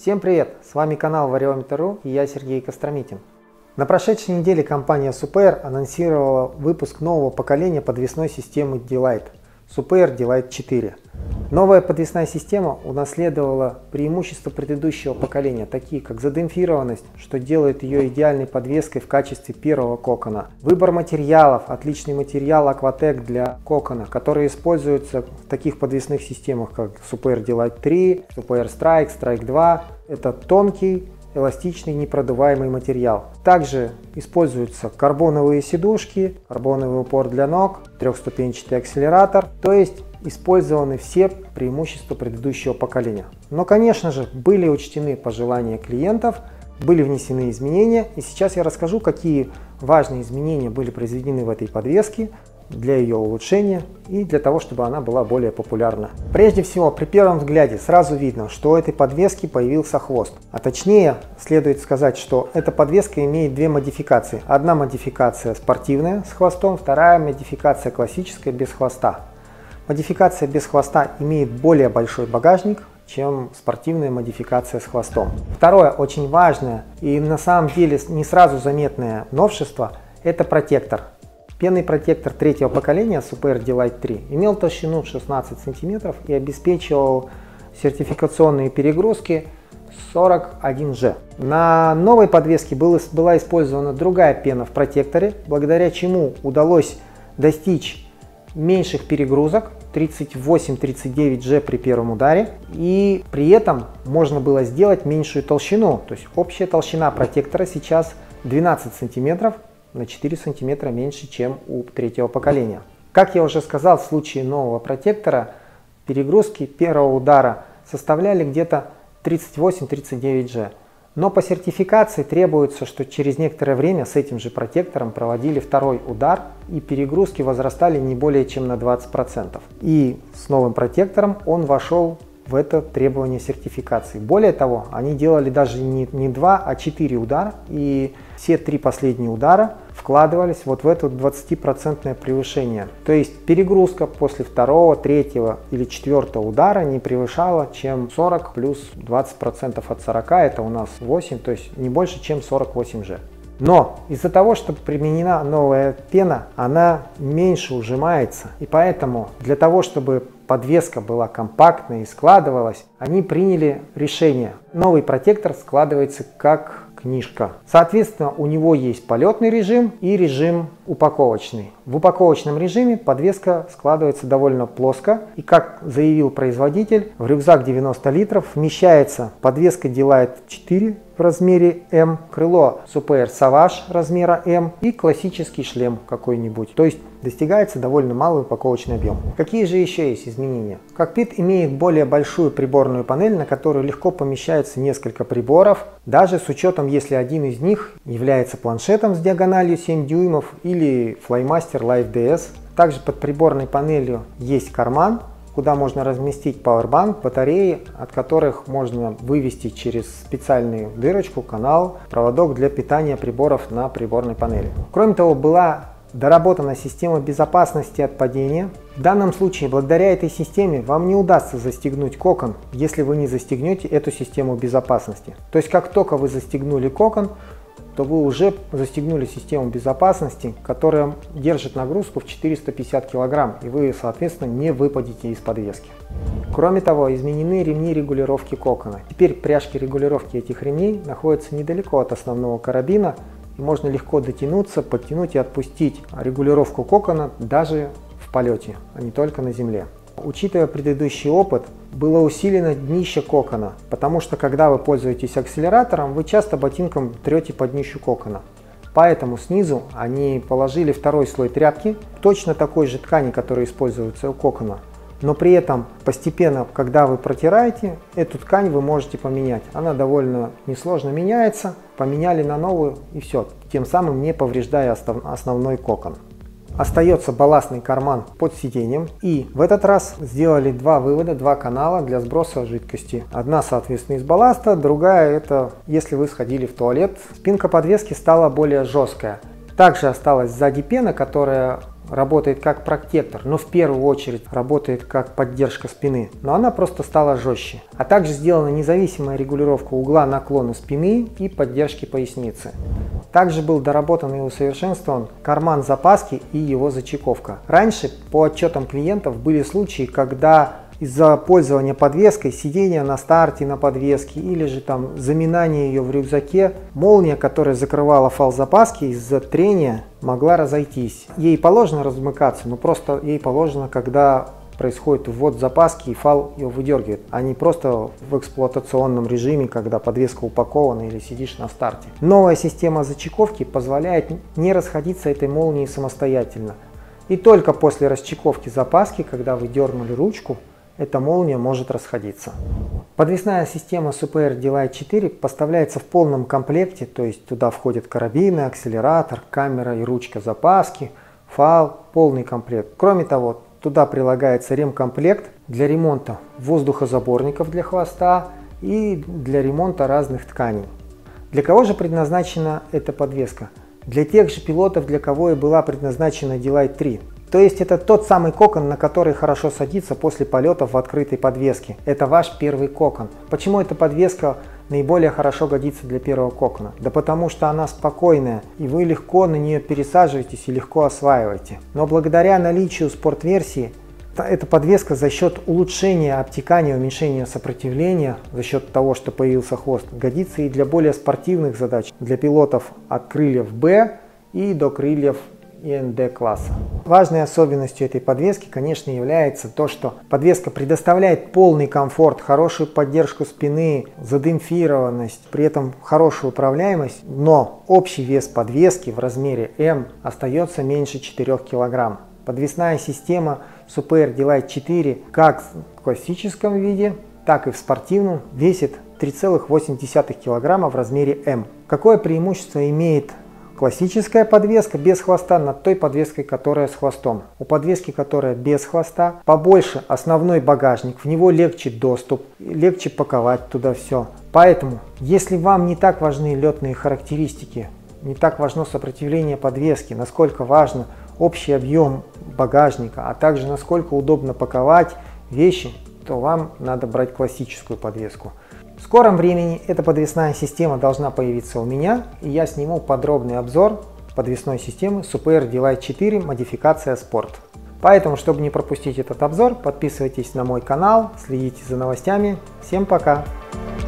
Всем привет! С вами канал Variometer.ru и я Сергей Костромитин. На прошедшей неделе компания Super анонсировала выпуск нового поколения подвесной системы D-Lite Super D-Lite 4. Новая подвесная система унаследовала преимущества предыдущего поколения, такие как задемпфированность, что делает ее идеальной подвеской в качестве первого кокона. Выбор материалов, отличный материал Aquatec для кокона, который используется в таких подвесных системах как Super D-Lite 3, Super Strike, Strike 2. Это тонкий, эластичный, непродуваемый материал. Также используются карбоновые сидушки, карбоновый упор для ног, трехступенчатый акселератор, то есть использованы все преимущества предыдущего поколения. Но, конечно же, были учтены пожелания клиентов, были внесены изменения, и сейчас я расскажу, какие важные изменения были произведены в этой подвеске для ее улучшения и для того, чтобы она была более популярна. Прежде всего, при первом взгляде сразу видно, что у этой подвески появился хвост. А точнее, следует сказать, что эта подвеска имеет две модификации. Одна модификация спортивная с хвостом, вторая модификация классическая без хвоста. Модификация без хвоста имеет более большой багажник, чем спортивная модификация с хвостом. Второе, очень важное и на самом деле не сразу заметное новшество – это протектор. Пенный протектор третьего поколения Super D-Lite 3 имел толщину 16 см и обеспечивал сертификационные перегрузки 41G. На новой подвеске была использована другая пена в протекторе, благодаря чему удалось достичь меньших перегрузок 38-39G при первом ударе, и при этом можно было сделать меньшую толщину, то есть общая толщина протектора сейчас 12 см, на 4 см меньше, чем у третьего поколения. Как я уже сказал, в случае нового протектора перегрузки первого удара составляли где-то 38-39G. Но по сертификации требуется, что через некоторое время с этим же протектором проводили второй удар, и перегрузки возрастали не более чем на 20%. И с новым протектором он вошел в это требование сертификации. Более того, они делали даже не 2, а 4 удара, и все 3 последние удара вкладывались вот в это 20% превышение. То есть перегрузка после второго, третьего или четвертого удара не превышала, чем 40 плюс 20% от 40, это у нас 8, то есть не больше, чем 48G. Но из-за того, что применена новая пена, она меньше ужимается, и поэтому для того, чтобы подвеска была компактной и складывалась, они приняли решение. Новый протектор складывается как книжка. Соответственно, у него есть полетный режим и режим упаковочный. В упаковочном режиме подвеска складывается довольно плоско, и, как заявил производитель, в рюкзак 90 литров вмещается подвеска D-Lite 4 в размере М, крыло Super Savage размера М и классический шлем какой-нибудь. То есть достигается довольно малый упаковочный объем. Какие же еще есть изменения? Кокпит имеет более большую приборную панель, на которую легко помещается несколько приборов, даже с учетом, если один из них является планшетом с диагональю 7 дюймов или Flymaster Live DS. Также под приборной панелью есть карман, куда можно разместить пауэрбанк, батареи, от которых можно вывести через специальную дырочку, канал, проводок для питания приборов на приборной панели. Кроме того, была доработана система безопасности от падения. В данном случае, благодаря этой системе, вам не удастся застегнуть кокон, если вы не застегнете эту систему безопасности. То есть, как только вы застегнули кокон, то вы уже застегнули систему безопасности, которая держит нагрузку в 450 кг, и вы, соответственно, не выпадете из подвески. Кроме того, изменены ремни регулировки кокона. Теперь пряжки регулировки этих ремней находятся недалеко от основного карабина, и можно легко дотянуться, подтянуть и отпустить регулировку кокона даже в полете, а не только на земле. Учитывая предыдущий опыт, было усилено днище кокона, потому что когда вы пользуетесь акселератором, вы часто ботинком трете по днищу кокона. Поэтому снизу они положили второй слой тряпки, точно такой же ткани, которая используется у кокона. Но при этом постепенно, когда вы протираете, эту ткань вы можете поменять. Она довольно несложно меняется, поменяли на новую и все, тем самым не повреждая основной кокон. Остается балластный карман под сиденьем, и в этот раз сделали два вывода, два канала для сброса жидкости. Одна, соответственно, из балласта, другая это если вы сходили в туалет. Спинка подвески стала более жесткая. Также осталась сзади пена, которая работает как протектор, но в первую очередь работает как поддержка спины, но она просто стала жестче. А также сделана независимая регулировка угла наклона спины и поддержки поясницы. Также был доработан и усовершенствован карман запаски и его зачековка. Раньше по отчетам клиентов были случаи, когда из-за пользования подвеской, сидения на старте на подвеске или же там заминания ее в рюкзаке, молния, которая закрывала фал запаски, из-за трения могла разойтись. Ей положено размыкаться, но просто ей положено, когда происходит ввод запаски и фал ее выдергивает, а не просто в эксплуатационном режиме, когда подвеска упакована или сидишь на старте. Новая система зачековки позволяет не расходиться этой молнией самостоятельно. И только после расчековки запаски, когда вы дернули ручку, эта молния может расходиться. Подвесная система Super D-Lite 4 поставляется в полном комплекте, то есть туда входят карабины, акселератор, камера и ручка запаски, фал, полный комплект. Кроме того, туда прилагается ремкомплект для ремонта воздухозаборников для хвоста и для ремонта разных тканей. Для кого же предназначена эта подвеска? Для тех же пилотов, для кого и была предназначена D-Lite 3. То есть это тот самый кокон, на который хорошо садиться после полетов в открытой подвеске. Это ваш первый кокон. Почему эта подвеска наиболее хорошо годится для первого кокона? Да потому что она спокойная, и вы легко на нее пересаживаетесь и легко осваиваете. Но благодаря наличию спорт-версии, эта подвеска за счет улучшения обтекания, уменьшения сопротивления, за счет того, что появился хвост, годится и для более спортивных задач, для пилотов от крыльев B и до крыльев ИНД класса. Важной особенностью этой подвески, конечно, является то, что подвеска предоставляет полный комфорт, хорошую поддержку спины, задемпфированность, при этом хорошую управляемость, но общий вес подвески в размере М остается меньше 4 кг. Подвесная система Super D-Lite 4 как в классическом виде, так и в спортивном весит 3,8 кг в размере М. Какое преимущество имеет классическая подвеска без хвоста над той подвеской, которая с хвостом? У подвески, которая без хвоста, побольше основной багажник, в него легче доступ, легче паковать туда все. Поэтому, если вам не так важны летные характеристики, не так важно сопротивление подвески, насколько важно общий объем багажника, а также насколько удобно паковать вещи, то вам надо брать классическую подвеску. В скором времени эта подвесная система должна появиться у меня, и я сниму подробный обзор подвесной системы Super D-Lite 4 модификация Sport. Поэтому, чтобы не пропустить этот обзор, подписывайтесь на мой канал, следите за новостями. Всем пока!